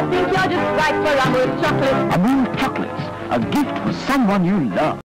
think you're just right for Amul chocolate. Amul chocolates, a gift for someone you love.